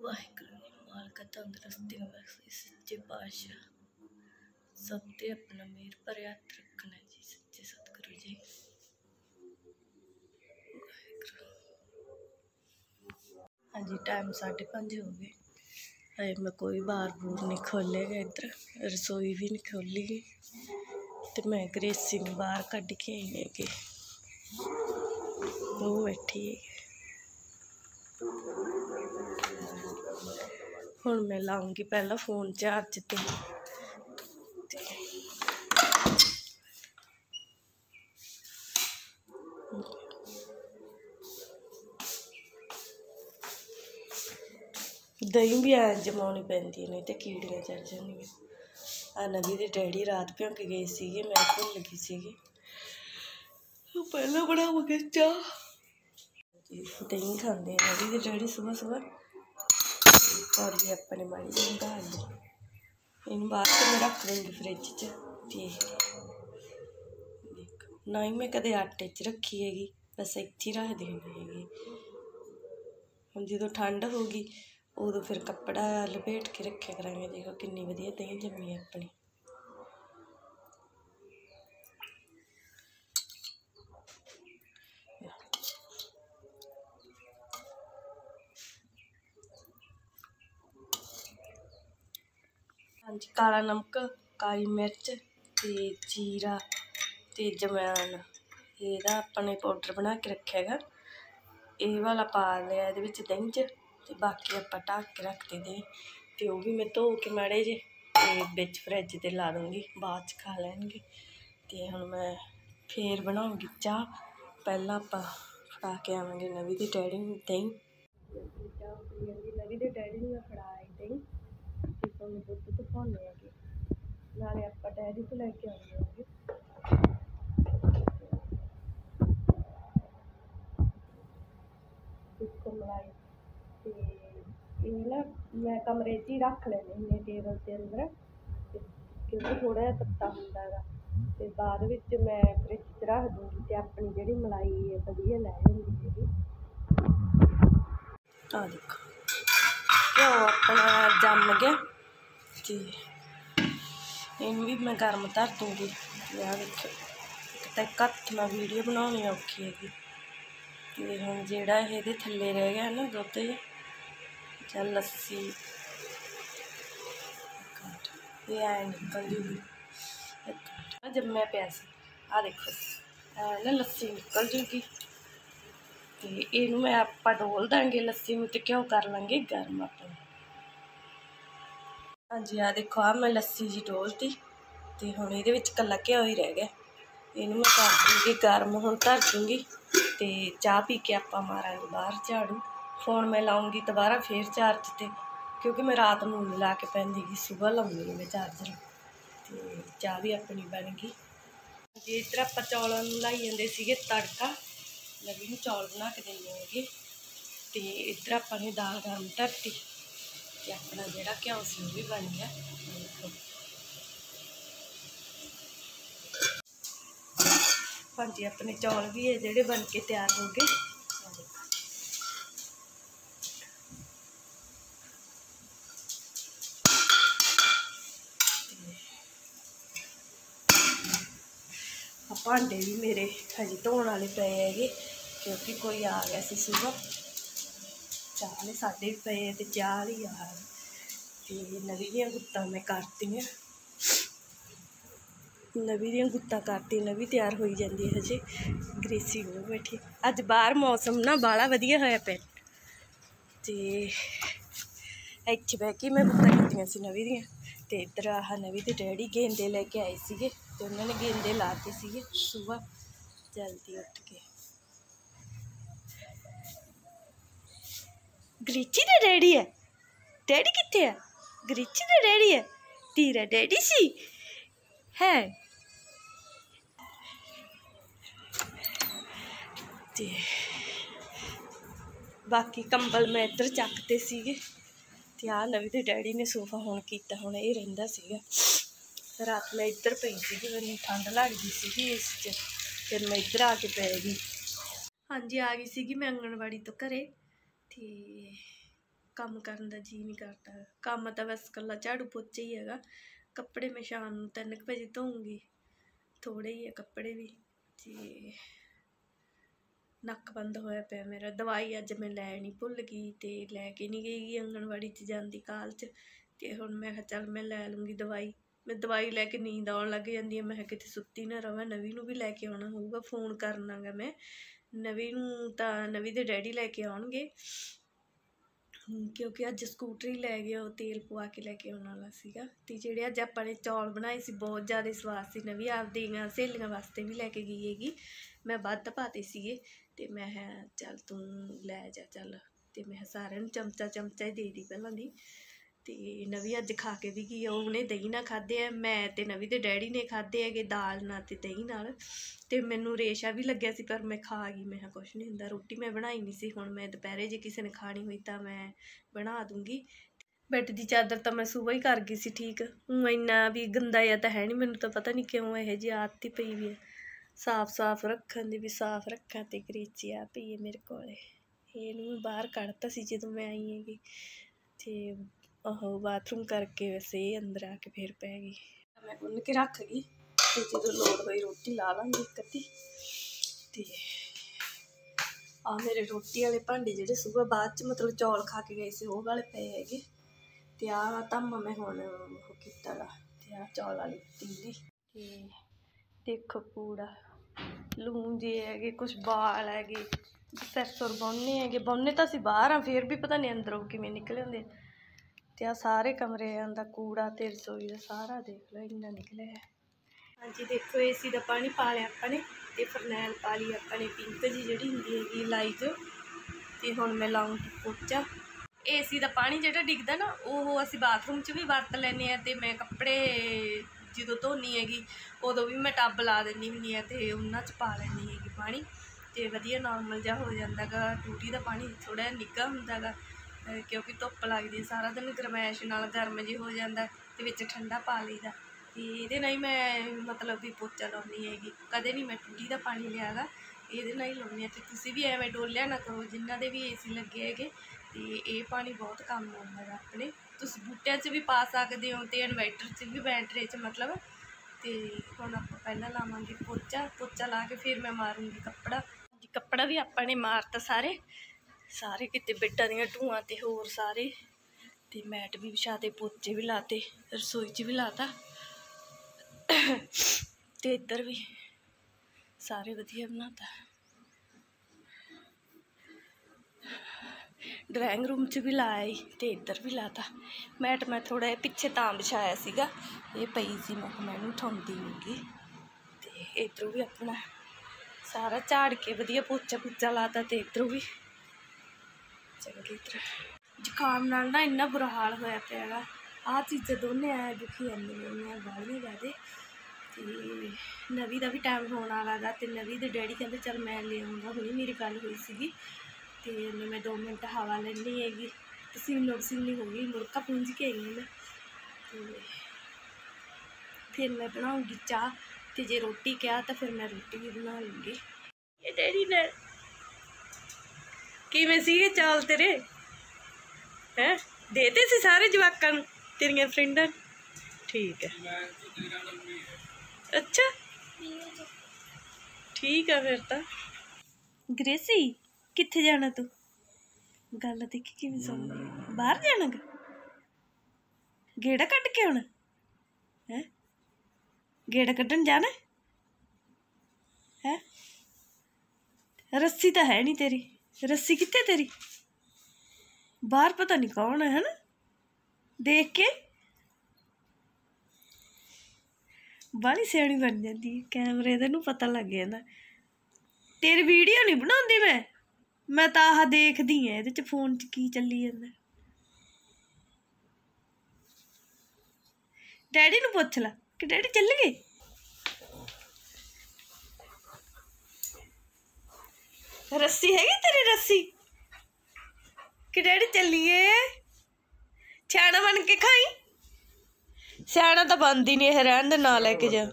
वाहिगुरू जी मालका तंदरुस्ती बख्शे सच्चे पातशाह सब ते अपना मेहर भरे हथ रखना जी सच्चे सतगुरु जी। हाँ जी टाइम 5:30 हो गए। अरे मैं कोई बार बूर नहीं खोलेगा, इधर रसोई भी नहीं खोली गई तो मैं ग्रेसी में बाहर कढ़ के आई है वो बैठी है। हुण मैं लाऊंगी पहला फोन चार्ज ते दही भी ऐ जमानी पैंदी नहीं तो कीड़ियाँ चढ़ जांदियां। आ नवी दे डैडी रात भ्योंके गए सीगे, मैं भुल गई सीगी पहला बनावांगे चाह। दही खांदे नवी दे डैडी सुबह सुबह और भी अपने माड़ी जी निकाल दी इन बाद मैं रख दूँगी फ्रिज च। ना ही मैं कदे आटे च रखी हैगी, बस इत्थे रख देनी हैगी। हम जो ठंड होगी उदों फिर कपड़ा लपेट के रखे करांगे। देखो कितनी वधिया दही जमी है अपनी। हाँ जी काला नमक, काली मिर्च ते जीरा ते जमैन ਇਹਦਾ अपने पाउडर बना के रखा है। ये वाला पा लिया ये दही च ते बाकी आप ढक के रख दे ते वो भी मैं धो के माड़े जे बिच फ्रिज ते ला दूँगी, बाद च खा लैणगे। ते हुण मैं फिर बनाऊँगी चाह। पहला आप फड़ा के आवांगे नवी दे डैडी नूं दही। नवी दे डैडी नूं मैं फड़ा आई दही ते तुहानूं दुद्ध दिखाउने हैगे, नाले आप डैडी तो लैके आउने हैगे। देखो मलाई ते ये ना मैं कमरे च ही रख लैनी हुन्नी टेबल के अंदर क्योंकि थोड़ा जिहा तत्ता हुंदा गा ते बाद विच मैं फ्रिज च रख दूँगी ते अपनी जेहड़ी मलाई है वधिया लै जांदी हैगी। आ देखो घ्यो अपना जम गया ते इनू भी मैं गर्म धर दूँगी। आ देखो एक तां इक हत्थ नाल वीडियो बनाउणी औखी हैगी ते हुण जेहड़ा इहदे थल्ले रह गया ना दुद्ध जां लस्सी ये ऐ निकल जूगी जम्मिया पिया सी। आ देखो ना लस्सी निकल जूगी ते इनू मैं आपां डोल देंगे लस्सी में ते घ्यो कर लेंगे गर्म अपना। हाँ जी आ देखो आ मैं लस्सी जी डोलती ते हुण इहदे विच कल्ला घ्यो ही रह गया। इनू मैं कर दूँगी गर्म, हुण धर दूँगी ते चाह पी के आपां मारांगे बाहर झाड़ू। फोन मैं लाऊँगी दोबारा फिर चार्ज ते क्योंकि मैं रात नूं नहीं ला के पैंदी गी, सुबह लाऊँगी मैं चार्जर ते चाह भी अपनी बन गई जी। इधर आप चौलों नूं लाई जांदे सीगे तड़का, नवी नूं चौल बना के देने हैगे ते इधर आपां दाल गर्म धरती ते अपना जिहड़ा घ्यो सी वो भी बन गया। हाँ जी अपने चौल भी है जिहड़े बन के तैयार हो गए। भांडे भी मेरे हजे धोने वाले पे है क्योंकि कोई आ गया सी सुबह। 4 साढ़े पे ते 4 ही आ ते नवी दियां गुत्तां मैं करती नवी दियां गुत्तां करती नवी तैयार हो जाती है हजे। ग्रेसी हो बैठी अज बाहर मौसम ना बाला वधिया होया पे ते इत्थे बह के मैं गुत्तां कीतियां सी नवी दियां ते इधर आह नवी दे डैडी गेंदे लैके आए सीगे ते उन्होंने गेंदे लाते सीगे सुबह जल्दी उठ के। ग्रीची दे डैडी है, डैडी कित्थे है? ग्रीची दे डैडी है, तेरा डैडी सी है ते बाकी कंबल मैं इधर चकते सीगे ते आ नवी दे डैडी ने सोफा हुण कीता, हुण ये रहिंदा सीगा। रात मैं इधर पई सीगी, मैनूं ठंड लगदी सीगी इस च फिर मैं इधर आके पै गई। हाँ जी आ गई सीगी मैं आंगनवाड़ी तो घरे ते ਕੰਮ ਕਰਨ ਦਾ ਜੀ ਨਹੀਂ ਕਰਦਾ। ਕੰਮ ਤਾਂ ਬਸ ਇਕੱਲਾ ਝਾੜੂ ਪੋਚਾ ਹੀ ਹੈਗਾ। ਕੱਪੜੇ ਮੈਂ ਸ਼ਾਮ ਨੂੰ 3 ਵਜੇ ਧੋਊਂਗੀ, ਥੋੜ੍ਹੇ ਹੀ ਆ ਕੱਪੜੇ ਵੀ। ਤੇ ਨੱਕ ਬੰਦ ਹੋਇਆ ਪਿਆ ਮੇਰਾ। ਦਵਾਈ ਅੱਜ ਮੈਂ ਲੈਣੀ ਭੁੱਲ ਗਈ ਤੇ ਲੈ ਕੇ ਨਹੀਂ ਗਈ ਆਂਗਣਵਾੜੀ 'ਚ ਜਾਂਦੀ ਕਾਲ 'ਚ। ਤੇ ਹੁਣ ਮੈਂ ਕਿਹਾ ਚੱਲ ਮੈਂ ਲੈ ਲੂੰਗੀ ਦਵਾਈ। ਮੈਂ ਦਵਾਈ ਲੈ ਕੇ ਨੀਂਦ ਆਉਣ ਲੱਗ ਜਾਂਦੀ ਹੈ। ਮੈਂ ਕਿਹਾ ਕਿਤੇ ਸੁੱਤੀ ਨਾ ਰਵਾਂ। ਨਵੀ ਨੂੰ ਵੀ ਲੈ ਕੇ ਆਉਣਾ ਹੋਊਗਾ, ਫੋਨ ਕਰਨਾ ਗਾ ਮੈਂ ਨਵੀ ਨੂੰ। ਤਾਂ ਨਵੀ ਦੇ ਡੈਡੀ ਲੈ ਕੇ ਆਉਣਗੇ ਕਿਉਂਕਿ ਅੱਜ ਸਕੂਟਰੀ ਲੈ ਗਏ, ਉਹ ਤੇਲ ਪਵਾ ਕੇ ਲੈ ਕੇ ਆਉਣ ਵਾਲਾ ਸੀਗਾ। ਤੇ ਜਿਹੜੇ ਅੱਜ ਆਪਾਂ ਨੇ ਚੌਲ ਬਣਾਏ ਸੀ ਬਹੁਤ ਜ਼ਿਆਦਾ ਸਵਾਦ ਸੀ। ਨਵੀ ਆਪਦੀਆਂ ਸਹੇਲੀਆਂ ਵਾਸਤੇ ਵੀ ਲੈ ਕੇ ਗਈ ਹੈਗੀ। ਮੈਂ ਵੱਧ ਪਾਤੇ ਸੀਗੇ ਤੇ ਮੈਂ ਕਿਹਾ ਚੱਲ ਤੂੰ ਲੈ ਜਾ ਚੱਲ। ਤੇ ਮੈਂ ਸਾਰਿਆਂ ਨੂੰ ਚਮਚਾ ਹੀ ਦੇ ਦੀ ਪਹਿਲਾਂ ਦੀ। ਤੇ ਨਵੀ ਅੱਜ ਖਾ ਕੇ ਵੀ ਗਈ। ਉਹਨੇ ਦਹੀਂ ਨਾਲ ਖਾਧੇ ਆ, ਮੈਂ ਤੇ ਨਵੀ ਦੇ ਡੈਡੀ ਨੇ ਖਾਧੇ ਹੈਗੇ ਦਾਲ ਨਾਲ ਤੇ ਦਹੀਂ ਨਾਲ। ਤੇ ਮੈਨੂੰ ਰੇਸ਼ਾ ਵੀ ਲੱਗਿਆ ਸੀ ਪਰ ਮੈਂ ਖਾ ਗਈ। ਮੈਂ ਕਿਹਾ ਕੁਛ ਨਹੀਂ ਹੁੰਦਾ। ਰੋਟੀ ਮੈਂ ਬਣਾਈ ਨਹੀਂ ਸੀ। ਹੁਣ ਮੈਂ ਦੁਪਹਿਰੇ ਜੇ ਕਿਸੇ ਨੇ ਖਾਣੀ ਹੋਈ ਤਾਂ ਮੈਂ ਬਣਾ ਦੂੰਗੀ। ਬੈੱਡ ਦੀ ਚਾਦਰ ਤਾਂ ਮੈਂ ਸੁਬਾਹ ਹੀ ਕਰ ਗਈ ਸੀ ਠੀਕ। ਹੁਣ ਇੰਨਾ ਵੀ ਗੰਦਾ ਜਿਹਾ ਤਾਂ ਹੈ ਨਹੀਂ। ਮੈਨੂੰ ਤਾਂ ਪਤਾ ਨਹੀਂ ਕਿਉਂ ਇਹੋ ਜਿਹੀ ਆਦਤ ਹੀ ਪਈ ਵੀ ਹੈ ਸਾਫ਼ ਰੱਖਣ ਦੀ, ਵੀ ਸਾਫ਼ ਰੱਖਾਂ। ਤੇ ਗਰੀਚੀ ਆ ਪਈ ਹੈ ਮੇਰੇ ਕੋਲ। ਇਹਨੂੰ ਮੈਂ ਬਾਹਰ ਕੱਢਤਾ ਸੀ ਜਦੋਂ ਮੈਂ ਆਈ ਹੈਗੀ। ਤੇ ਉਹ ਬਾਥਰੂਮ ਕਰਕੇ ਵੈਸੇ ਇਹ ਅੰਦਰ ਆ ਕੇ ਫਿਰ ਪੈ ਗਈ। ਮੈਂ ਗੁੰਨ ਕੇ ਰੱਖ ਗਈ ਤੇ ਜਦੋਂ ਲੋੜ ਹੋਈ ਰੋਟੀ ਲਾ ਲਾਂਗੀ ਇੱਕ ਅੱਧੀ। ਤੇ ਆ ਮੇਰੇ ਰੋਟੀ ਵਾਲੇ ਭਾਂਡੇ ਜਿਹੜੇ ਸੁਬਾਹ ਬਾਅਦ 'ਚ ਮਤਲਬ ਚੌਲ ਖਾ ਕੇ ਗਏ ਸੀ ਉਹ ਵਾਲੇ ਪਏ ਹੈਗੇ। ਤੇ ਆਹ ਧੰਮ ਮੈਂ ਹੁਣ ਉਹ ਕੀਤਾ ਗਾ। ਤੇ ਆਹ ਚੌਲ ਵਾਲੀ ਪਤੀਲੀ। ਤੇ ਦੇਖੋ ਕੂੜਾ ਲੂਣ ਜੇ ਹੈਗੇ, ਕੁਛ ਬਾਲ ਹੈਗੇ, ਸਿਰ ਸੁਰ ਬਾਉਂਦੇ ਹੈਗੇ। ਬਾਉਂਦੇ ਤਾਂ ਅਸੀਂ ਬਾਹਰ ਆ, ਫਿਰ ਵੀ ਪਤਾ ਨਹੀਂ ਅੰਦਰੋਂ ਕਿਵੇਂ ਨਿਕਲੇ ਹੁੰਦੇ। ਤੇ ਆਹ ਸਾਰੇ ਕਮਰਿਆਂ ਦਾ ਕੂੜਾ ਤੇ ਰਸੋਈ ਦਾ ਸਾਰਾ ਦੇਖ ਲਓ ਇੰਨਾ ਨਿਕਲਿਆ ਹੈ। ਹਾਂਜੀ ਦੇਖੋ ਏਸੀ ਦਾ ਪਾਣੀ ਪਾ ਲਿਆ ਆਪਾਂ ਨੇ। ਤੇ ਫਰਨੈਲ ਪਾ ਲਈ ਆਪਾਂ ਨੇ ਪਿੰਕ ਜੀ ਜਿਹੜੀ ਹੁੰਦੀ ਹੈਗੀ ਲਾਈਟ। ਤੇ ਹੁਣ ਮੈਂ ਲਾਉਂਗੀ ਪੋਚਾ। ਏਸੀ ਦਾ ਪਾਣੀ ਜਿਹੜਾ ਡਿੱਗਦਾ ਨਾ ਉਹ ਅਸੀਂ ਬਾਥਰੂਮ 'ਚ ਵੀ ਵਰਤ ਲੈਂਦੇ ਹਾਂ। ਤੇ ਮੈਂ ਕੱਪੜੇ ਜਦੋਂ ਧੋਨੀ ਹੈਗੀ ਉਦੋਂ ਵੀ ਮੈਂ ਟੱਬ ਲਾ ਦਿੰਦੀ ਹੁੰਦੀ ਹਾਂ ਤੇ ਉਹਨਾਂ 'ਚ ਪਾ ਲੈਂਦੀ ਹੈਗੀ ਪਾਣੀ। ਤੇ ਵਧੀਆ ਨੋਰਮਲ ਜਿਹਾ ਹੋ ਜਾਂਦਾ ਗਾ। ਟੂਟੀ ਦਾ ਪਾਣੀ ਥੋੜ੍ਹਾ ਜਿਹਾ ਨਿੱਘਾ ਹੁੰਦਾ ਗਾ ਕਿਉਂਕਿ ਧੁੱਪ ਲੱਗਦੀ ਸਾਰਾ ਦਿਨ ਗਰਮੈਸ਼ ਨਾਲ ਗਰਮ ਜਿਹੀ ਹੋ ਜਾਂਦਾ ਤੇ ਵਿੱਚ ਠੰਡਾ ਪਾ ਲਈਦਾ। ਤੇ ਇਹਦੇ ਨਾਲ ਹੀ ਮੈਂ ਮਤਲਬ ਵੀ ਪੋਚਾ ਲਾਉਂਦੀ ਹੈਗੀ। ਕਦੇ ਨਹੀਂ ਮੈਂ ਟੂਟੀ ਦਾ ਪਾਣੀ ਲਿਆ ਗਾ, ਇਹਦੇ ਨਾਲ ਹੀ ਲਾਉਂਦੀ ਹਾਂ। ਤੇ ਤੁਸੀਂ ਵੀ ਐਵੇਂ ਡੋਲਿਆ ਨਾ ਕਰੋ ਜਿਨ੍ਹਾਂ ਦੇ ਵੀ ਏਸੀ ਲੱਗੇ ਹੈਗੇ। ਤੇ ਇਹ ਪਾਣੀ ਬਹੁਤ ਕੰਮ ਆਉਂਦਾ ਗਾ ਆਪਣੇ। ਤੁਸੀਂ ਬੂਟਿਆਂ 'ਚ ਵੀ ਪਾ ਸਕਦੇ ਹੋ ਤੇ ਇਨਵੈਟਰ 'ਚ ਵੀ ਬੈਟਰੀ 'ਚ ਮਤਲਬ। ਤੇ ਹੁਣ ਆਪਾਂ ਪਹਿਲਾਂ ਲਾਵਾਂਗੇ ਪੋਚਾ ਲਾ ਕੇ ਫਿਰ ਮੈਂ ਮਾਰੂੰਗੀ ਕੱਪੜਾ। ਕੱਪੜਾ ਵੀ ਆਪਾਂ ਨੇ ਮਾਰਤਾ ਸਾਰੇ ਕਿਤੇ ਬੈੱਡਾਂ ਦੀਆਂ ਢੂਆਂ ਤੇ ਹੋਰ ਸਾਰੇ। ਤੇ ਮੈਟ ਵੀ ਵਿਛਾਤੇ, ਪੋਚੇ ਵੀ ਲਾਤੇ, ਰਸੋਈ 'ਚ ਵੀ ਲਾਤਾ ਤੇ ਇੱਧਰ ਵੀ ਸਾਰੇ ਵਧੀਆ ਬਣਾਤਾ। ਡਰਾਇੰਗ ਰੂਮ 'ਚ ਵੀ ਲਾਇਆ ਤੇ ਇੱਧਰ ਵੀ ਲਾਤਾ। ਮੈਟ ਮੈਂ ਥੋੜ੍ਹਾ ਜਿਹਾ ਪਿੱਛੇ ਤਾਂ ਵਿਛਾਇਆ ਸੀਗਾ, ਇਹ ਪਈ ਸੀ ਮੈਂ ਕਿਹਾ ਮੈਂ ਇਹਨੂੰ ਉਠਾਉਂਦੀ ਹੋਊਗੀ। ਤੇ ਇੱਧਰੋਂ ਵੀ ਆਪਣਾ ਸਾਰਾ ਝਾੜ ਕੇ ਵਧੀਆ ਪੋਚਾ ਲਾਤਾ। ਤੇ ਇੱਧਰੋਂ ਵੀ ਚੰਗੀ ਤਰ੍ਹਾਂ। ਜ਼ੁਕਾਮ ਨਾਲ ਨਾ ਇੰਨਾ ਬੁਰਾ ਹਾਲ ਹੋਇਆ ਪਿਆ ਹੈਗਾ। ਆਹ ਚੀਜ਼ਾਂ ਦੋਨੇ ਐ ਦੁਖੀ ਜਾਂਦੀਆਂ ਬਾਹਲੀਆਂ ਜ਼ਿਆਦਾ। ਤੇ ਨਵੀ ਦਾ ਵੀ ਟਾਈਮ ਹੋਣ ਵਾਲਾ ਗਾ। ਤੇ ਨਵੀ ਦੇ ਡੈਡੀ ਕਹਿੰਦੇ ਚੱਲ ਮੈਂ ਲੈ ਆਉਂਗਾ। ਹੁਣੀ ਮੇਰੀ ਗੱਲ ਹੋਈ ਸੀਗੀ ਤੇ ਮੈਂ 2 ਮਿੰਟ ਹਵਾ ਲੈਣੀ ਹੈਗੀ। ਪਸੀਨੋ ਹੋ ਗਈ, ਮੁੜਕਾ ਪੂੰਝ ਕੇ ਆਈ ਮੈਂ। ਤੇ ਫਿਰ ਮੈਂ ਬਣਾਉਂਗੀ ਚਾਹ। ਤੇ ਜੇ ਰੋਟੀ ਕਿਹਾ ਤਾਂ ਫਿਰ ਮੈਂ ਰੋਟੀ ਵੀ ਬਣਾ ਲੂੰਗੀ। ਇਹ ਡੈਡੀ ਨੇ ਕਿਵੇਂ ਸੀਗੇ ਚੌਲ ਤੇਰੇ ਹੈਂ? ਦੇਤੇ ਸੀ ਸਾਰੇ ਜਵਾਕਾਂ ਨੂੰ ਤੇਰੀਆਂ ਫਰੈਂਡਾਂ ਨੂੰ? ਠੀਕ ਹੈ, ਅੱਛਾ ਠੀਕ ਆ ਫਿਰ ਤਾਂ। ਗ੍ਰੇਸੀ ਕਿੱਥੇ ਜਾਣਾ ਤੂੰ? ਗੱਲ ਦੇਖੀ ਕਿਵੇਂ ਸੁਣਦੀ। ਬਾਹਰ ਜਾਣਾ ਗਾ? ਗੇੜਾ ਕੱਢ ਕੇ ਆਉਣਾ ਹੈਂ? ਗੇੜਾ ਕੱਢਣ ਜਾਣਾ ਹੈ? ਰੱਸੀ ਤਾਂ ਹੈ ਨਹੀਂ ਤੇਰੀ। ਰੱਸੀ ਕਿੱਥੇ ਤੇਰੀ? ਬਾਹਰ ਪਤਾ ਨਹੀਂ ਕੌਣ ਹੈ ਨਾ। ਦੇਖ ਕੇ ਬਾਹਲੀ ਸਿਆਣੀ ਬਣ ਜਾਂਦੀ ਹੈ। ਕੈਮਰੇ ਦੇ ਨੂੰ ਪਤਾ ਲੱਗ ਜਾਂਦਾ। ਤੇਰੀ ਵੀਡੀਓ ਨਹੀਂ ਬਣਾਉਂਦੀ ਮੈਂ ਤਾਂ ਆਹ ਦੇਖਦੀ ਹਾਂ ਇਹਦੇ 'ਚ ਫੋਨ 'ਚ ਕੀ ਚੱਲੀ ਜਾਂਦਾ। ਡੈਡੀ ਨੂੰ ਪੁੱਛ ਲਾ ਕਿ ਡੈਡੀ ਚੱਲ ਗਏ। ਰੱਸੀ ਹੈਗੀ ਤੇਰੀ? ਰੱਸੀ ਕਿ ਡੈਡੀ ਚੱਲੀਏ? ਸਿਆਣਾ ਬਣ ਕੇ ਖਾਈ। ਸਿਆਣਾ ਤਾਂ ਬਣਦੀ ਨਹੀਂ ਇਹ, ਰਹਿਣ ਦੇ ਨਾ ਲੈ ਕੇ ਜਾ।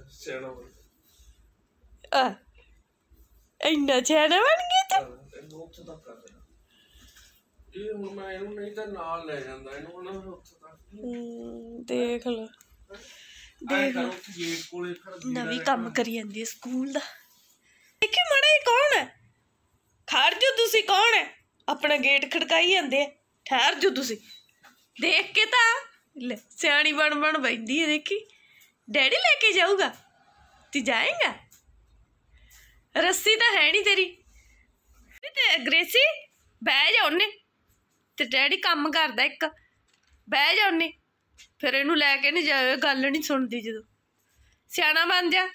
ਇੰਨਾ ਸਿਆਣਾ ਬਣ ਗਿਆ ਤੂੰ। ਇਹ ਹੁਣ ਮੈਂ ਇਹਨੂੰ ਨਹੀਂ ਤਾਂ ਨਾਲ ਲੈ ਜਾਂਦਾ ਇਹਨੂੰ ਨਾ ਉੱਥੇ ਤੱਕ ਦੇਖ ਲਓ ਦੇਖ ਗੇਟ ਕੋਲੇ ਨਵੀਂ ਕੰਮ ਕਰੀ ਜਾਂਦੀ ਹੈ ਸਕੂਲ ਦਾ। ਦੇਖੀ ਮਾੜਾ ਇਹ ਕੌਣ ਹੈ? ਖੜ ਜੋ ਤੁਸੀਂ, ਕੌਣ ਹੈ? ਆਪਣਾ ਗੇਟ ਖੜਕਾਈ ਜਾਂਦੇ ਆ। ਠਹਿਰ ਜੋ ਤੁਸੀਂ। ਦੇਖ ਕੇ ਤਾਂ ਲੈ ਸਿਆਣੀ ਬਣ ਬੈਂਦੀ ਹੈ। ਦੇਖੀ ਡੈਡੀ ਲੈ ਕੇ ਜਾਊਗਾ, ਤੂੰ ਜਾਏਗਾ? ਰੱਸੀ ਤਾਂ ਹੈ ਨਹੀਂ ਤੇਰੀ ਤੇ ਗ੍ਰੇਸੀ ਬਹਿ ਜਾ ਉਹਨੇ ਤੇ ਡੈਡੀ ਕੰਮ ਕਰਦਾ ਇੱਕ, ਬਹਿ ਜਾ ਉਹਨੇ। ਫਿਰ ਇਹਨੂੰ ਲੈ ਕੇ ਨਹੀਂ ਜਾਏ, ਗੱਲ ਨਹੀਂ ਸੁਣਦੀ। ਜਦੋਂ ਸਿਆਣਾ ਬਣ ਜਾ।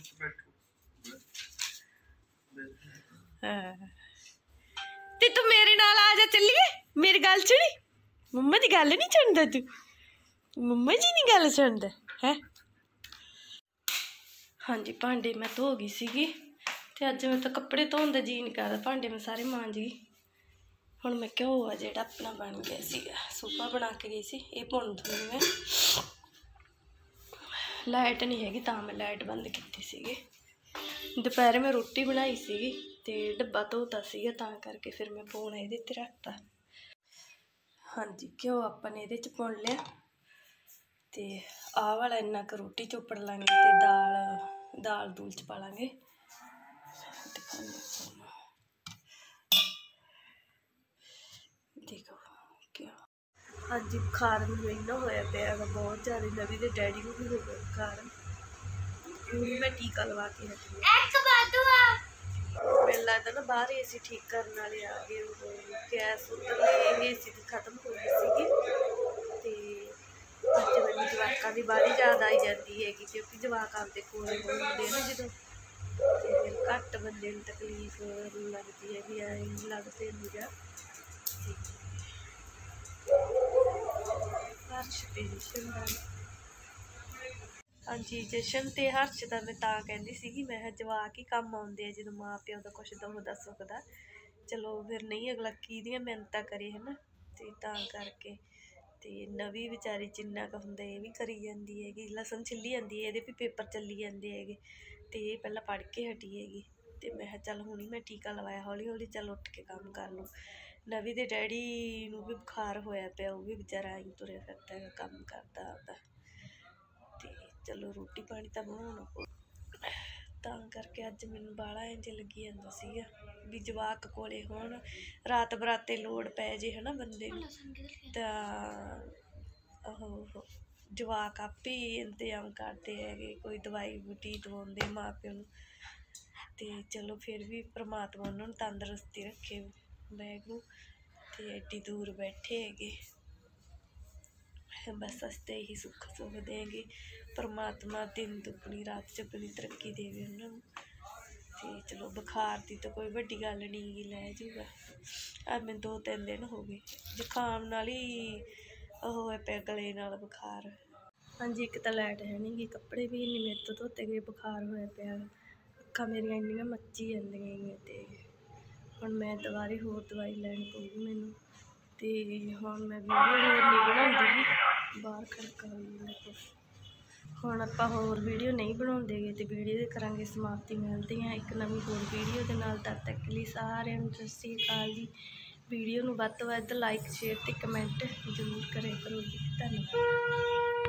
ਤੇ ਤੂੰ ਮੇਰੇ ਨਾਲ ਆ ਜਾ, ਚੱਲੀਏ। ਮੇਰੀ ਗੱਲ ਸੁਣੀ, ਮੰਮਾ ਦੀ ਗੱਲ ਨਹੀਂ ਸੁਣਦਾ ਤੂੰ? ਮੰਮਾ ਜੀ ਨਹੀਂ ਗੱਲ ਸੁਣਦਾ ਹੈ? ਹਾਂਜੀ ਭਾਂਡੇ ਮੈਂ ਧੋ ਗਈ ਸੀਗੀ ਤੇ ਅੱਜ ਮੈਂ ਤਾਂ ਕੱਪੜੇ ਧੋਣ ਦਾ ਜੀ ਨਹੀਂ ਕਰਦਾ। ਭਾਂਡੇ ਮੈਂ ਸਾਰੇ ਮਾਂਜ ਗਈ। ਹੁਣ ਮੈਂ ਘਿਓ ਆ ਜਿਹੜਾ ਆਪਣਾ ਬਣ ਗਿਆ ਸੀਗਾ, ਸੂਪਾ ਬਣਾ ਕੇ ਗਈ ਸੀ, ਇਹ ਭੁੰਨ ਦੂੰਗੀ ਮੈਂ। ਲਾਈਟ ਨਹੀਂ ਹੈਗੀ ਤਾਂ ਮੈਂ ਲਾਈਟ ਬੰਦ ਕੀਤੀ ਸੀਗੀ। ਦੁਪਹਿਰੇ ਮੈਂ ਰੋਟੀ ਬਣਾਈ ਸੀਗੀ ਤੇ ਡੱਬਾ ਧੋਤਾ ਸੀਗਾ, ਤਾਂ ਕਰਕੇ ਫਿਰ ਮੈਂ ਭੁੰਨ ਇਹਦੇ 'ਤੇ ਰੱਖਤਾ। ਹਾਂਜੀ ਘਿਓ ਆਪਾਂ ਨੇ ਇਹਦੇ 'ਚ ਭੁੰਨ ਲਿਆ ਤੇ ਆਹ ਵਾਲਾ ਇੰਨਾ ਕੁ ਰੋਟੀ ਚੋਪੜ ਲਾਂਗੇ ਤੇ ਦਾਲ ਦੂਲ 'ਚ ਪਾ ਲਾਂਗੇ। ਦੇਖੋ ਕਿਆ ਅੱਜ ਬੁਖਾਰ ਮੈਨੂੰ ਇੰਨਾ ਹੋਇਆ ਪਿਆ ਵਾ ਬਹੁਤ ਜ਼ਿਆਦਾ। ਨਵੀਂ ਦੇ ਡੈਡੀ ਨੂੰ ਵੀ ਹੋ ਗਿਆ ਬੁਖਾਰ। ਹੁਣ ਮੈਂ ਟੀਕਾ ਲਵਾ ਕੇ ਹਟੀ। ਮੈਨੂੰ ਲੱਗਦਾ ਨਾ ਬਾਹਰ ਏਸੀ ਠੀਕ ਕਰਨ ਵਾਲੇ ਆ ਗਏ। ਗੈਸ ਉੱਧਰਲੇ ਏਸੀ ਦੀ ਖਤਮ ਹੋ ਗਈ ਸੀਗੀ ਤੇ ਅੱਜ ਮੈਨੂੰ ਜਵਾਕਾਂ ਦੀ ਬਾਹਲੀ ਯਾਦ ਆਈ ਜਾਂਦੀ ਹੈਗੀ, ਕਿਉਂਕਿ ਜਵਾਕ ਆਪਦੇ ਕੋਲ ਹੁੰਦੇ ਨਾ ਜਦੋਂ, ਤੇ ਫਿਰ ਘੱਟ ਬੰਦੇ ਨੂੰ ਤਕਲੀਫ ਲੱਗਦੀ ਹੈਗੀ। ਐਂ ਲੱਗਦੇ ਨਹੀਂ ਜਾ ਹਰਸ਼ ਤੇ ਜਸ਼ਨ ਦਾ। ਹਾਂਜੀ ਜਸ਼ਨ ਤੇ ਹਰਸ਼ ਦਾ ਮੈਂ ਤਾਂ ਕਹਿੰਦੀ ਸੀਗੀ, ਮੈਂ ਕਿਹਾ ਜਵਾਕ ਹੀ ਕੰਮ ਆਉਂਦੇ ਆ ਜਦੋਂ ਮਾਂ ਪਿਓ ਦਾ ਕੁਛ ਦੁਖਦਾ ਸੁੱਖਦਾ। ਚਲੋ ਫਿਰ ਨਹੀਂ ਅਗਲਾ ਕਿਹਦੀਆਂ ਮਿਹਨਤਾਂ ਕਰੇ ਹੈ ਨਾ, ਤੇ ਤਾਂ ਕਰਕੇ। ਤੇ ਨਵੀਂ ਵਿਚਾਰੀ ਜਿੰਨਾ ਕੁ ਹੁੰਦਾ ਇਹ ਵੀ ਕਰੀ ਜਾਂਦੀ ਹੈਗੀ, ਲਸਣ ਛਿੱਲੀ ਜਾਂਦੀ ਹੈ। ਇਹਦੇ ਵੀ ਪੇਪਰ ਚੱਲੀ ਜਾਂਦੇ ਹੈਗੇ ਤੇ ਇਹ ਪਹਿਲਾਂ ਪੜ੍ਹ ਕੇ ਹਟੀ ਹੈਗੀ। ਤੇ ਮੈਂ ਕਿਹਾ ਚੱਲ ਹੁਣੀ ਮੈਂ ਟੀਕਾ ਲਵਾਇਆ, ਹੌਲੀ ਹੌਲੀ ਚੱਲ ਉੱਠ ਕੇ ਕੰਮ ਕਰ ਲੂੰ। ਨਵੀਂ ਦੇ ਡੈਡੀ ਨੂੰ ਵੀ ਬੁਖਾਰ ਹੋਇਆ ਪਿਆ, ਉਹ ਵੀ ਵਿਚਾਰਾ ਆਈ ਤੁਰਿਆ ਫਿਰਦਾ ਹੈਗਾ, ਕੰਮ ਕਰਦਾ ਆਪਦਾ। ਤੇ ਚਲੋ ਰੋਟੀ ਪਾਣੀ ਤਾਂ ਬਣਾਉਣਾ ਪਊ, ਤਾਂ ਕਰਕੇ ਅੱਜ ਮੈਨੂੰ ਬਾਹਲਾ ਇੰਝ ਲੱਗੀ ਜਾਂਦਾ ਸੀਗਾ ਵੀ ਜਵਾਕ ਕੋਲੇ ਹੋਣ, ਰਾਤ ਬਰਾਤੇ ਲੋੜ ਪੈ ਜੇ ਹੈ ਨਾ ਬੰਦੇ ਨੂੰ, ਤਾਂ ਉਹ ਜਵਾਕ ਆਪੇ ਇੰਤਜ਼ਾਮ ਕਰਦੇ ਹੈਗੇ, ਕੋਈ ਦਵਾਈ ਬੂਟੀ ਦਵਾਉਂਦੇ ਮਾਂ ਪਿਓ ਨੂੰ। ਤੇ ਚਲੋ ਫਿਰ ਵੀ ਪ੍ਰਮਾਤਮਾ ਉਹਨਾਂ ਨੂੰ ਤੰਦਰੁਸਤੀ ਰੱਖੇ ਵਾਹਿਗੁਰੂ। ਤੇ ਐਡੀ ਦੂਰ ਬੈਠੇ ਹੈਗੇ, ਬਸ ਅਸੀਂ ਤਾਂ ਇਹੀ ਸੁੱਖ ਸੁੱਖਦੇ ਹੈਗੇ, ਪ੍ਰਮਾਤਮਾ ਦਿਨ ਦੁੱਗਣੀ ਰਾਤ ਚੌਗੁਣੀ ਤਰੱਕੀ ਦੇਵੇ ਉਹਨਾਂ ਨੂੰ। ਤੇ ਚਲੋ ਬੁਖਾਰ ਦੀ ਤਾਂ ਕੋਈ ਵੱਡੀ ਗੱਲ ਨਹੀਂ ਗੀ, ਲੈ ਜੂਗਾ। ਅੱਜ ਮੈਨੂੰ 2-3 ਦਿਨ ਹੋ ਗਏ ਜ਼ੁਕਾਮ ਨਾਲ ਹੀ ਉਹ ਹੋਇਆ ਪਿਆ, ਗਲੇ ਨਾਲ ਬੁਖਾਰ। ਹਾਂਜੀ ਇੱਕ ਤਾਂ ਲਾਈਟ ਹੈ ਨਹੀਂ ਗੀ, ਕੱਪੜੇ ਵੀ ਨਹੀਂ ਮੇਰੇ ਤੋਂ ਧੋਤੇ ਗਏ, ਬੁਖਾਰ ਹੋਇਆ ਪਿਆ। ਅੱਖਾਂ ਮੇਰੀਆਂ ਇੰਨੀਆਂ ਮੱਚੀ ਜਾਂਦੀਆਂ ਹੈਗੀਆਂ ਤੇ ਹੁਣ ਮੈਂ ਦੁਬਾਰੇ ਹੋਰ ਦਵਾਈ ਲੈਣੀ ਪਊਗੀ ਮੈਨੂੰ। ਤੇ ਹੁਣ ਮੈਂ ਵੀਡੀਓ ਹੋਰ ਨਹੀਂ ਬਣਾਉਂਦੀ, ਬਾਹਰ ਖੜਕਾ ਹੋਈ ਜਾਂਦਾ ਕੁਛ। ਹੁਣ ਆਪਾਂ ਹੋਰ ਵੀਡੀਓ ਨਹੀਂ ਬਣਾਉਂਦੇ ਗੇ ਤੇ ਵੀਡੀਓ ਦੇ ਕਰਾਂਗੇ ਸਮਾਪਤੀ। ਮਿਲਦੇ ਹਾਂ ਇੱਕ ਨਵੀਂ ਹੋਰ ਵੀਡੀਓ ਦੇ ਨਾਲ, ਤਦ ਤੱਕ ਲਈ ਸਾਰਿਆਂ ਨੂੰ ਸਤਿ ਸ਼੍ਰੀ ਅਕਾਲ ਜੀ। ਵੀਡੀਓ ਨੂੰ ਵੱਧ ਤੋਂ ਵੱਧ ਲਾਈਕ ਸ਼ੇਅਰ ਤੇ ਕਮੈਂਟ ਜ਼ਰੂਰ ਕਰਿਆ ਕਰੋ ਜੀ। ਧੰਨਵਾਦ।